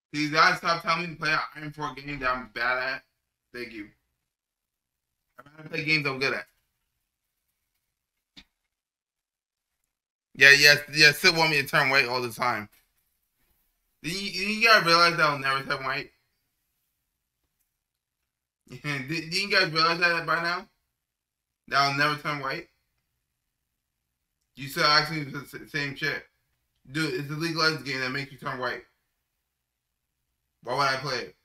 You guys stop telling me to play an Iron 4 game that I'm bad at. Thank you. I'm gonna play games I'm good at. Yeah, yes, still want me to turn white all the time. Did you guys realize that I'll never turn white? Did you guys realize that by now? That I'll never turn white? You still asking me the same shit. Dude, it's a legalized game that makes you turn white. Why would I play it?